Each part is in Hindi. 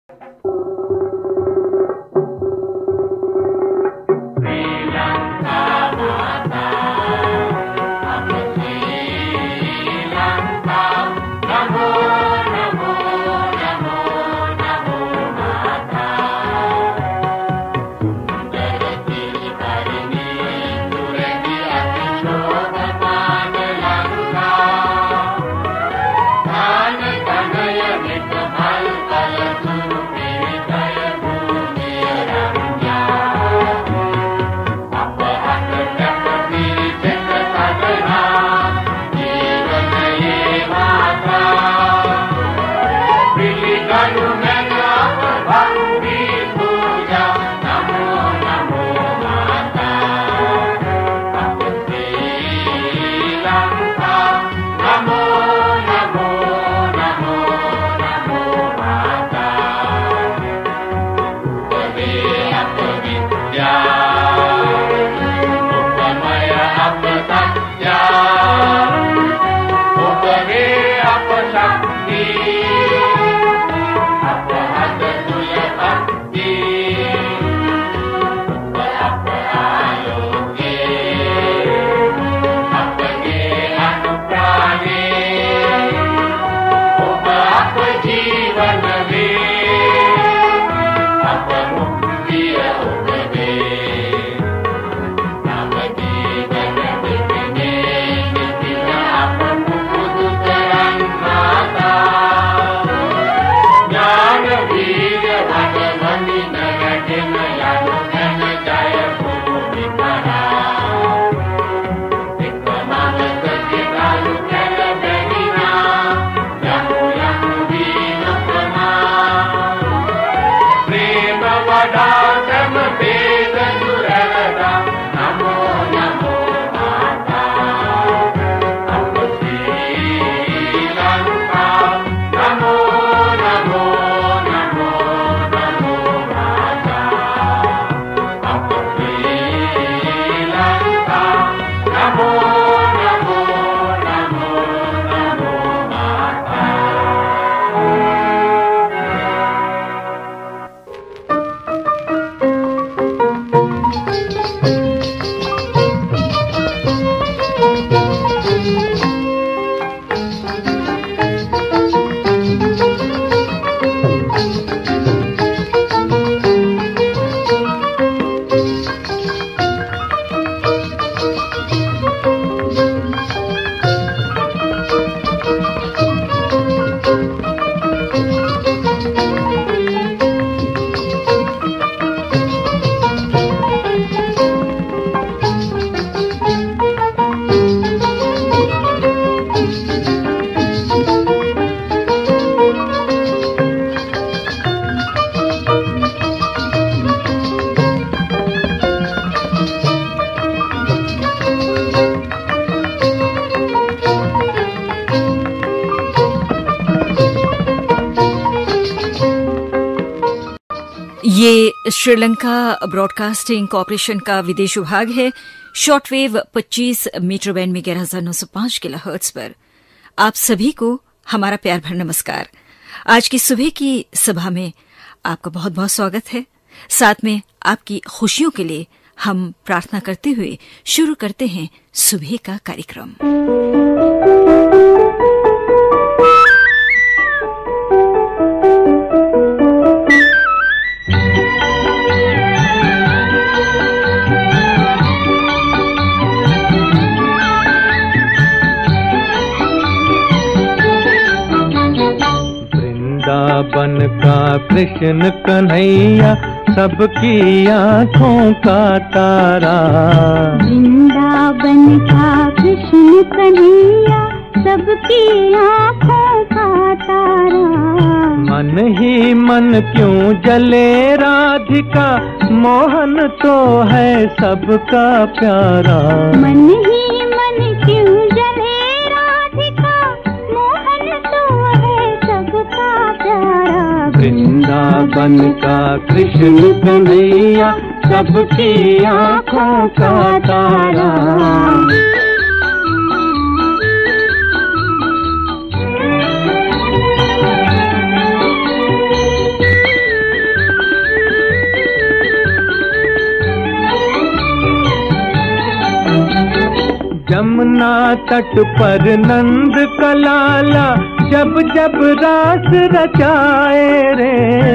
ये श्रीलंका ब्रॉडकास्टिंग कॉर्पोरेशन का विदेश विभाग है। शॉर्टवेव 25 मीटर बैंड में 11,905 किलोहर्ट्ज पर आप सभी को हमारा प्यार भरा नमस्कार। आज की सुबह की सभा में आपका बहुत बहुत स्वागत है। साथ में आपकी खुशियों के लिए हम प्रार्थना करते हुए शुरू करते हैं सुबह का कार्यक्रम। वृंदावन का कृष्ण कन्हैया सबकी आँखों का तारा। वृंदावन का कृष्ण कन्हैया सबकी आँखों का तारा। मन ही मन क्यों जले राधिका, मोहन तो है सबका प्यारा। मन ही मन क्यों जले राधिका, मोहन तो है सबका प्यारा। वृंदावन का कृष्ण कन्हैया सबकी आँखों का तारा। जमुना तट पर नंद का लाला जब जब रास रचाए रे।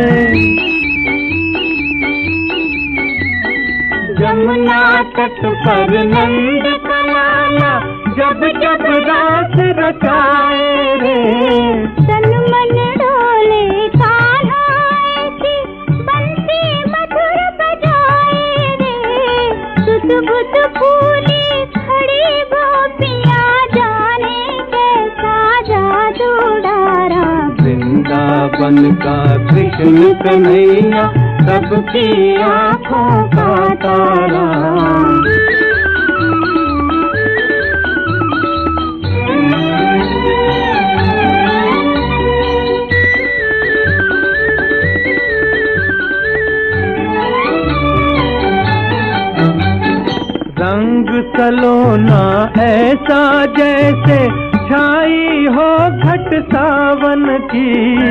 जमुना तट पर नंद का लाला जब जब रास रचाए रे। तन मन डोले कान्हा ऐसी बंसी मधुर बजाए रे। सुध बुध फूली खड़ी गोपियां जाने कैसा जादू डारा। वृंदावन का कृष्ण कन्हैया सबकी आँखों का तारा। रंग सलोना ऐसा जैसे छाई हो घट सावन की।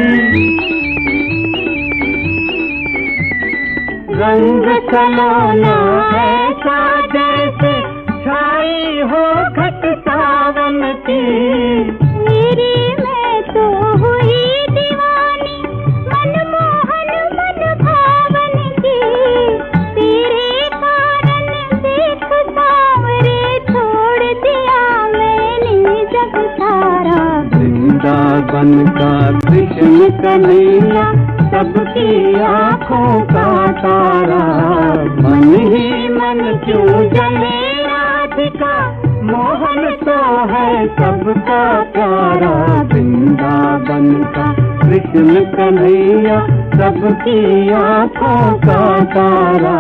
रंग सलोना ऐसा जैसे छाई हो घट सावन की। मेरी मैं तो हुई दीवानी मनमोहन मन भावन की। तेरे कारण देख सावरे छोड़ दिया मैंने जग सारा। वृंदावन का कृष्ण कन्हैया सबकी आँखों का तारा। मन ही मन क्यों जले राधिका मोहन तो है सबका प्यारा। वृंदावन का कृष्ण कन्हैया सबकी आँखों का तारा।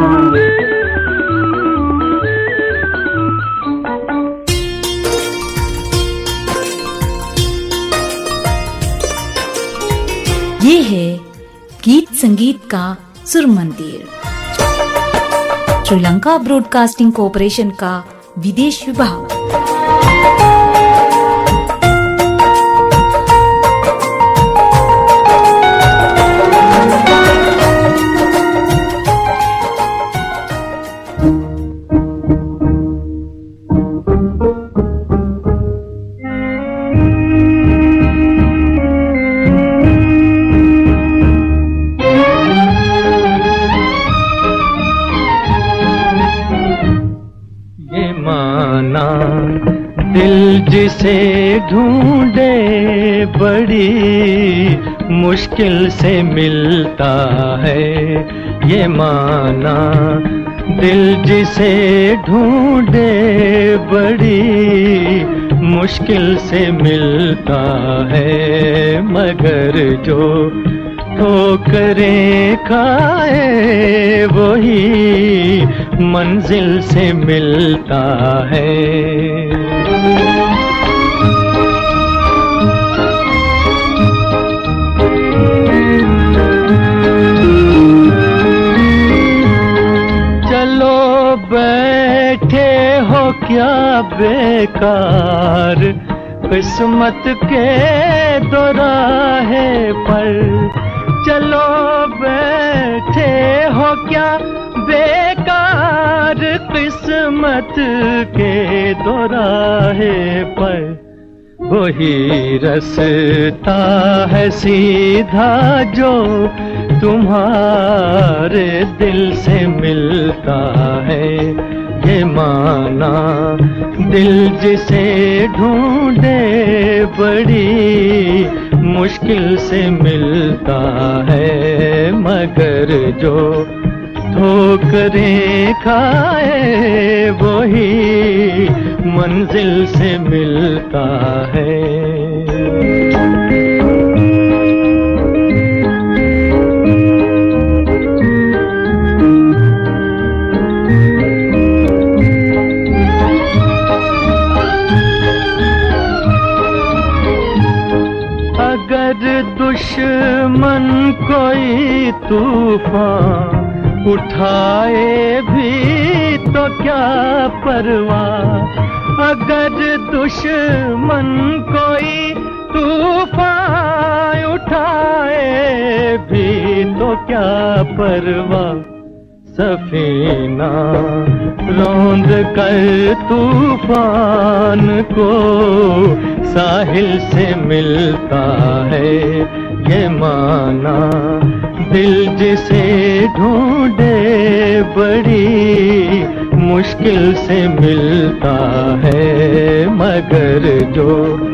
ये है गीत संगीत का सुर मंदिर, श्रीलंका ब्रॉडकास्टिंग कॉरपोरेशन का विदेश विभाग। जिसे ढूंढे बड़ी मुश्किल से मिलता है ये माना। दिल जिसे ढूंढे बड़ी मुश्किल से मिलता है। मगर जो ठोकरें खाए वही मंजिल से मिलता है। बैठे हो क्या बेकार किस्मत के दोराहे पर। चलो बैठे हो क्या बेकार किस्मत के दोराहे पर। वही रास्ता है सीधा जो तुम्हारे दिल से मिलता है ये माना। दिल जिसे ढूंढे बड़ी मुश्किल से मिलता है। मगर जो ठोकरें खाए वही मंजिल से मिलता है। अगर दुश्मन कोई तूफान उठाए भी तो क्या परवाह। अगर दुश्मन कोई तूफान उठाए भी तो क्या परवाह। सफीना रौंद कर तूफान को साहिल से मिलता है ये माना। दिल जिसे ढूंढे बड़ी मुश्किल से मिलता है, मगर जो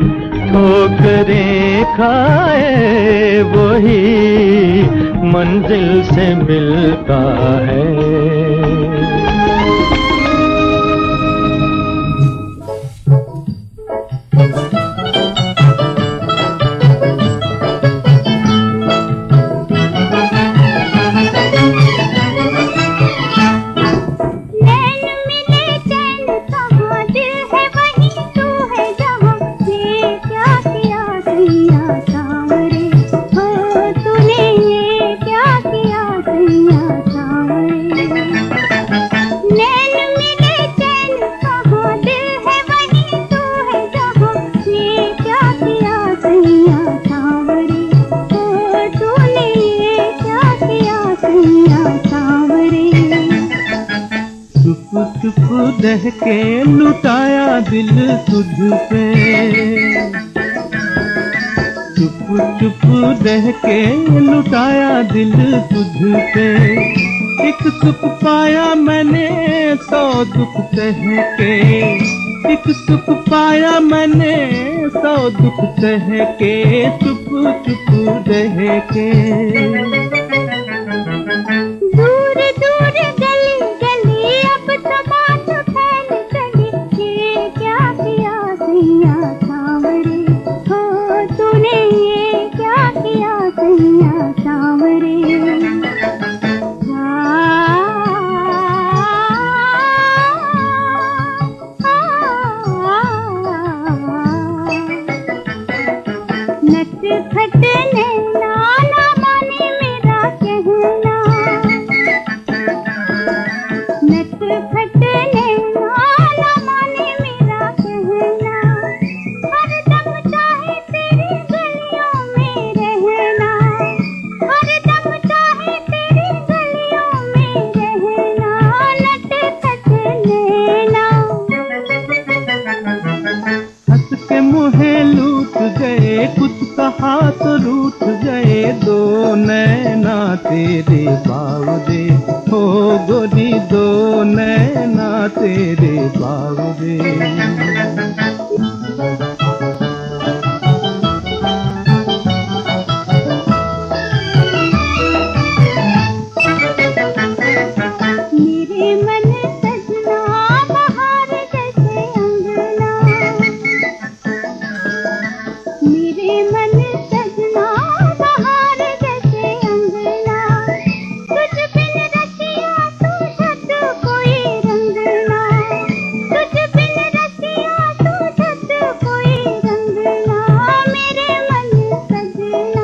ठोकरें खाए वही मंजिल से मिलता है। दह के लुटाया दिल तुझ पे, चुप चुप दह के लुटाया दिल तुझ पे। एक सुख पाया मैंने 100 दुख सह के, एक सुख पाया मैंने 100 दुख सह के, चुप चुप दह के। दूर दूर गली गली अब तो बात फैल चली, ये क्या किया सैया सांवरे, हो तूने ये क्या किया सैया सांवरे। नच खटने नाना माने मेरा कहना, नच खटने नाना माने मेरा कहना। हर दम चाहे तेरी गलियों में रहना, हर दम चाहे तेरी गलियों में रहना। नच खटने ना हंस के मुहे लूट गए, कुछ कहा तो रूठ गए, दो नैना तेरे बावरे, हो गोरी दो नैना तेरे बावरे। मेरे मन सजना बहार जैसे अंगना, मेरे मन सजना बहार जैसे अंगना। तुझ बिन रसिया तू छत कोई रंगना, तुझ बिन रसिया तू छत कोई रंगना। मेरे मन सजना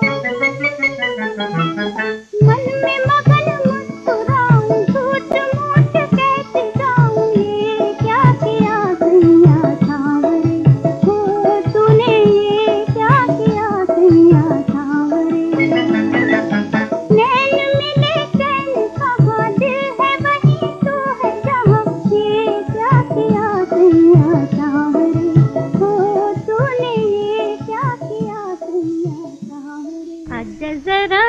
मन में मगन मुस्कुराऊं, झूठ मूठ कहती जाऊं, ये क्या किया सैया सांवरे, हो तूने ये क्या किया सैया सांवरे। नैन मिले चैन कहाँ, दिल है वहीं तू है जहाँ, ये क्या किया सैया सांवरे, हो तूने ये क्या किया सैया सांवरे। आजा जरा,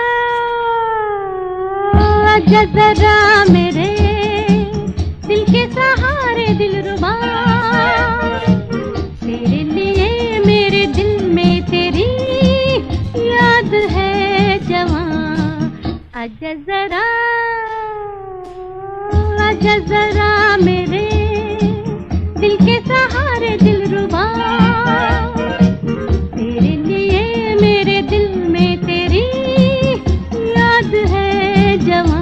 आजा जरा मेरे दिल के सहारे दिलरुबा, तेरे लिए मेरे दिल में तेरी याद है जवां। आजा जरा, आजा जरा मेरे दिल के सहारे दिलरुबा, तेरे लिए मेरे दिल में तेरी याद है जवां।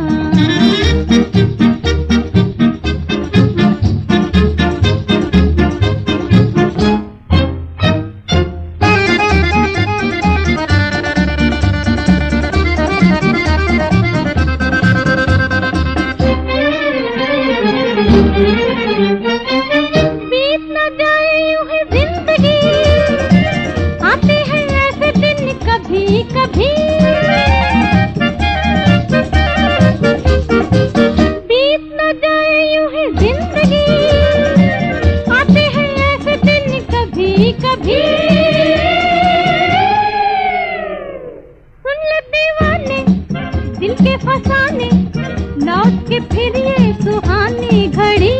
के फसाने लौट के फिर ये सुहानी घड़ी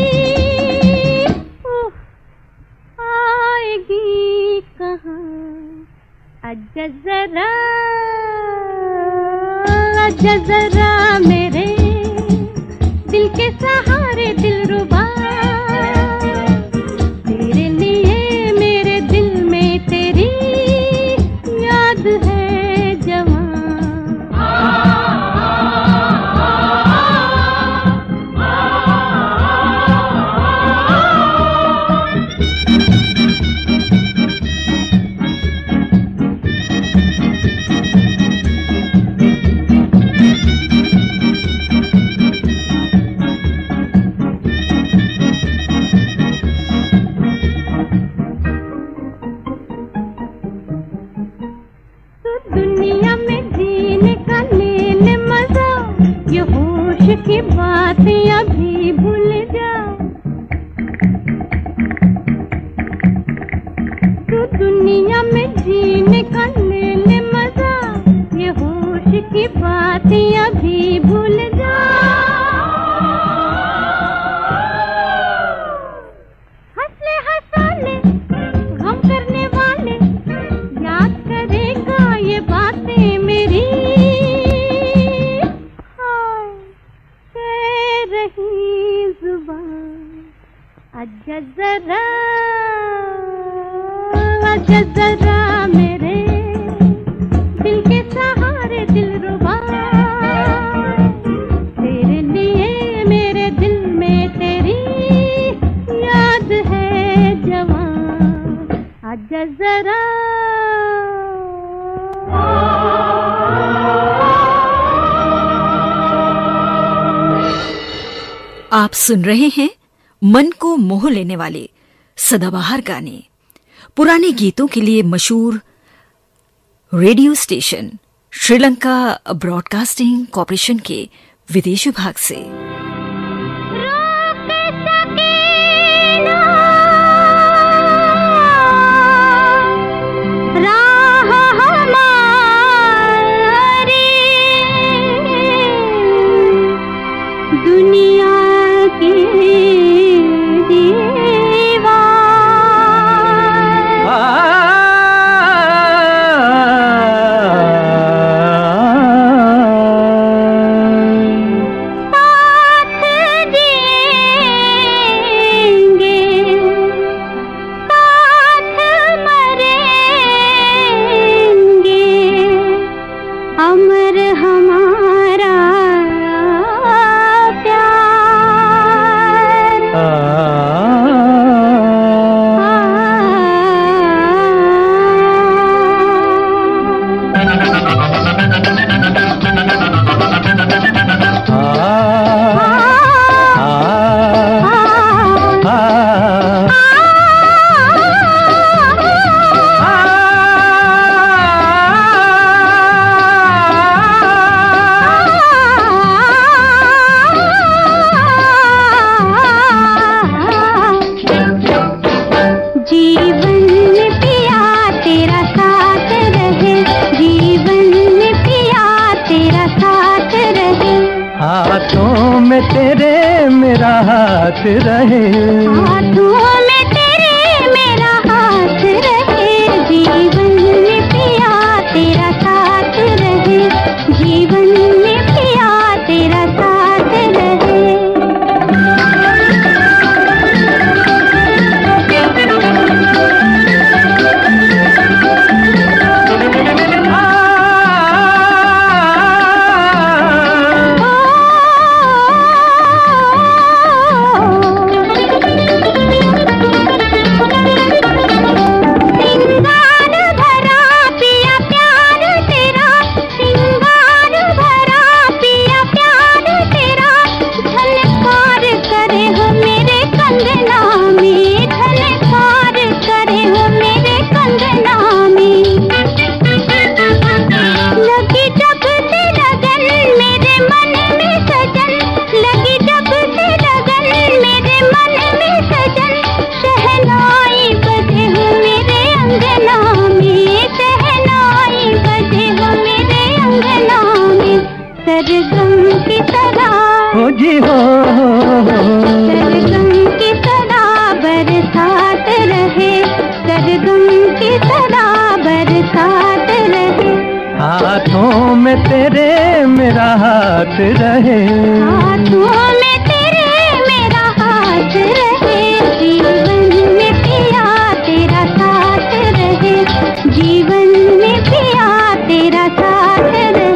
आएगी कहाँ। आजा जरा, आजा जरा मेरे दिल के सहारे दिलरुबा, तेरे लिए मेरे दिल में तेरी याद है जवां। दुनिया में जीने का लेने मजा, ये होश की बातें अभी भूल जाओ। तू दुनिया में जीने का लेने मजा, ये होश की बातें अभी भूल जाओ। हंस ले हंसा ले गम करने वाले, याद करेगा ये बातें मेरी। हाय कह रही जुबान, आजा जरा, आजा जरा मेरे दिल के सहारे दिलरुबा, तेरे लिए मेरे दिल में तेरी याद है जवां। आजा जरा। आप सुन रहे हैं मन को मोह लेने वाले सदाबहार गाने, पुराने गीतों के लिए मशहूर radio station Sri Lanka broadcasting corporation के विदेश विभाग से। हाथों में तेरे मेरा हाथ रहे, हाथों में तेरे मेरा हाथ रहे, जीवन में पिया तेरा साथ रहे, जीवन में पिया तेरा साथ रहे। सरगम की तरह हो जी हो, सरगम की तरह बरसात रहे, सरगम की तरह बरसात रहे। हाथों में तेरे मेरा हाथ रहे, हाथों में तेरे मेरा हाथ रहे, जीवन में पिया तेरा साथ रहे, जीवन में पिया तेरा साथ रहे।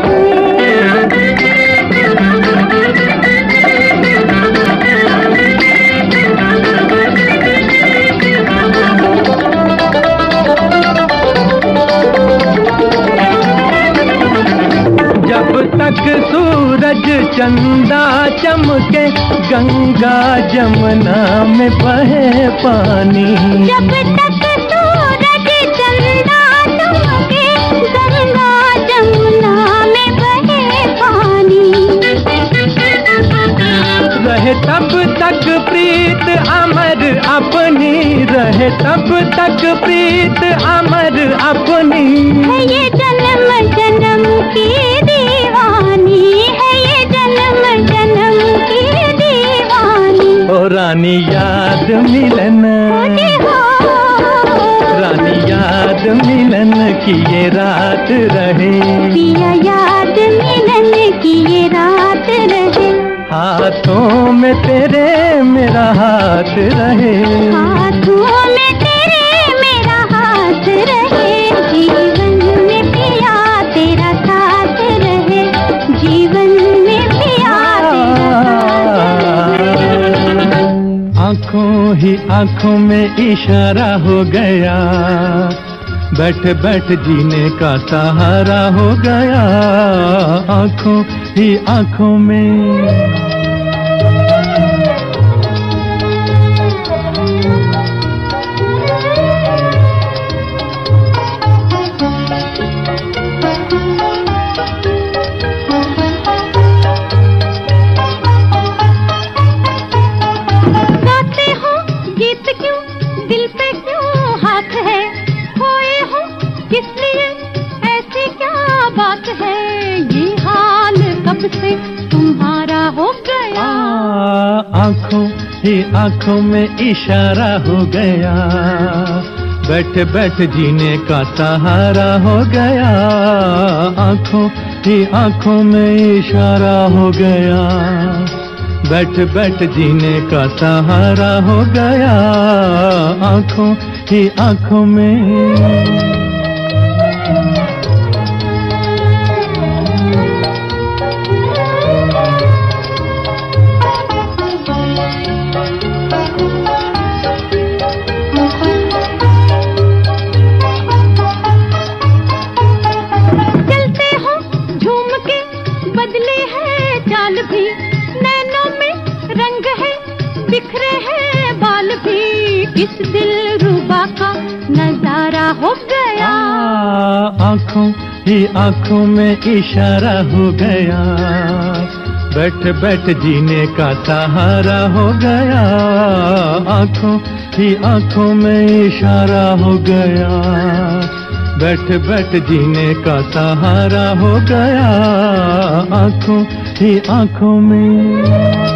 जब तक सूरज चंदा चमके, गंगा जमुना में बहे पानी, जब तक सूरज चंदा चमके, गंगा जमुना में बहे पानी, रहे तब तक प्रीत अमर अपनी, रहे तब तक प्रीत अमर अपनी। है ये जन्म जन्म की दीवानी, है ये जन्म जन्म की दीवानी। ओ रानी याद मिलन, रानी याद मिलन की ये रात रहे, पिया याद मिलन की ये रात रहे। हाथों में तेरे मेरा हाथ रहे, हाथों में तेरे मेरा हाथ रहे, जीवन में पिया तेरा साथ रहे, जीवन में पिया तेरा साथ रहे। आँखों ही आँखों में इशारा हो गया, बैठ बैठ जीने का सहारा हो गया। आँखों ही आँखों में से तुम्हारा हो गया। आँखों ही आँखों में इशारा हो गया, बैठ बैठ जीने का सहारा हो गया। आँखों ही आँखों में इशारा हो गया, बैठ बैठ जीने का सहारा हो गया। आँखों ही आँखों में इस दिलरुबा का नजारा हो गया। आँखों ही आँखों में इशारा हो गया, बैठ बैठ जीने का सहारा हो गया। आँखों ही आँखों में इशारा हो गया, बैठ बैठ जीने का सहारा हो गया। आँखों ही आँखों में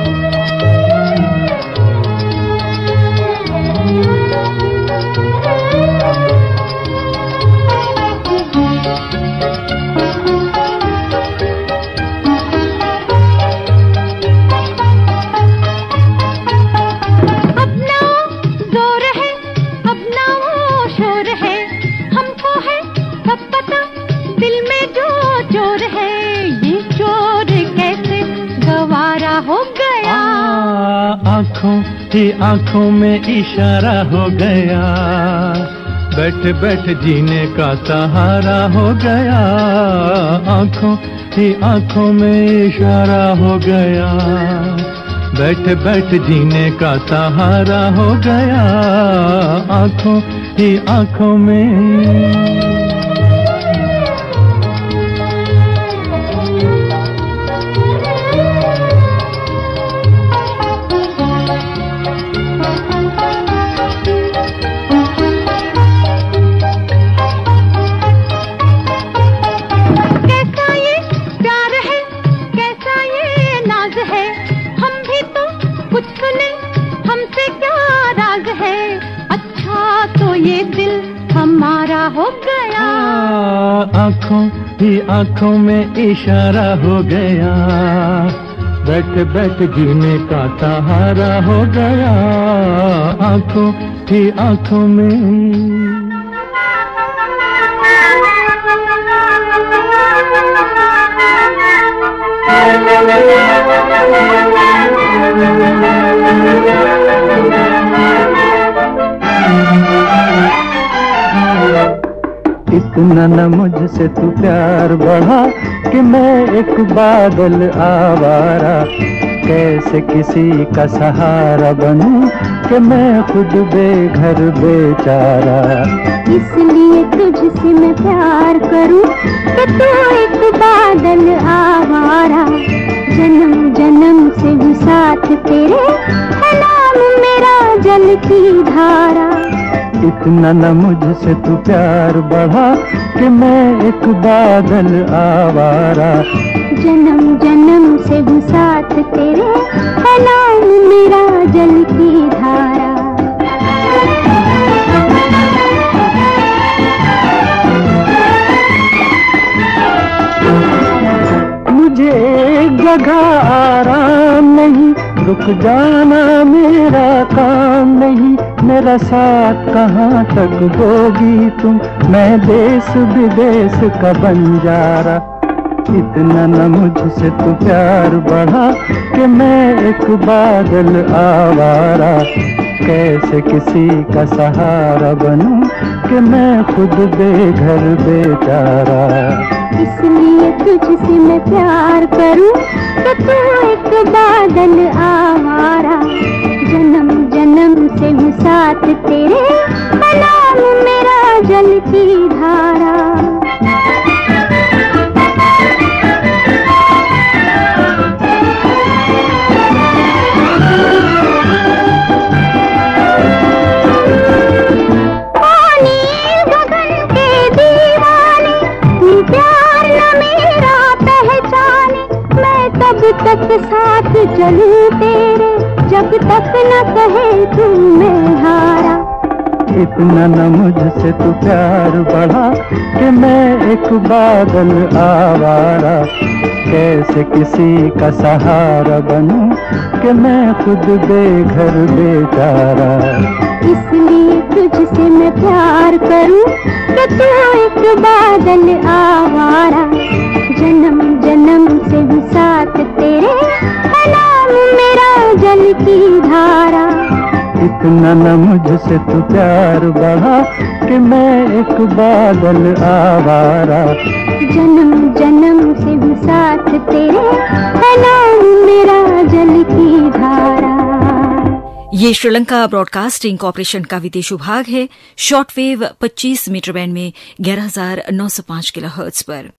आँखों ही आँखों में इशारा हो गया, बैठ बैठ जीने का सहारा हो गया। आँखों ही आँखों में इशारा हो गया, बैठ बैठ जीने का सहारा हो गया। आँखों ही आँखों में आंखों में इशारा हो गया, बैठ बैठ जीने का सहारा हो गया, आंखों ही आंखों में। इतना न मुझसे तू प्यार बढ़ा कि मैं एक बादल आवारा, कैसे किसी का सहारा बनूं कि मैं खुद बेघर बेचारा। इसलिए तुझसे मैं प्यार करूं कि तू एक बादल आवारा, जन्म जन्म से हूँ साथ तेरे, है नाम मेरा जल की धारा। इतना न मुझसे तू प्यार बढ़ा कि मैं एक बादल आवारा, जन्म जन्म से हूँ साथ तेरे, है नाम मेरा जल की धारा। मुझे एक जगह आराम नहीं, रुक जाना मेरा काम नहीं, मेरा साथ कहाँ तक दोगी तुम, मैं देश विदेश का बंजारा। इतना न मुझसे तू प्यार बढ़ा कि मैं एक बादल आवारा, कैसे किसी का सहारा बनूं कि मैं खुद बेघर बेचारा। इसलिए तुझसे मैं प्यार करूं कि तू एक बादल आवारा, जन्म जन्म से हूँ साथ तेरे, है नाम मेरा जल की धारा। तब तक साथ चलूं तेरे, जब तक न कहे तू मैं हारा। इतना न मुझसे तू प्यार बढ़ा कि मैं एक बादल आवारा, कैसे किसी का सहारा बनूं कि मैं खुद बेघर बेचारा। इसलिए तुझसे मैं प्यार करूं कि तू एक बादल आवारा, जन्म जन्म से हूँ साथ तेरे, है नाम मेरा जल की धारा। इतना न मुझसे तू प्यार बढ़ा कि मैं एक बादल आवारा, जन्म जन्म से हूँ साथ तेरे, है नाम मेरा जल की धारा। ये श्रीलंका ब्रॉडकास्टिंग कॉर्पोरेशन का विदेश विभाग है, शॉर्टवेव 25 मीटर बैंड में 11,905 किलोहर्ट्ज पर।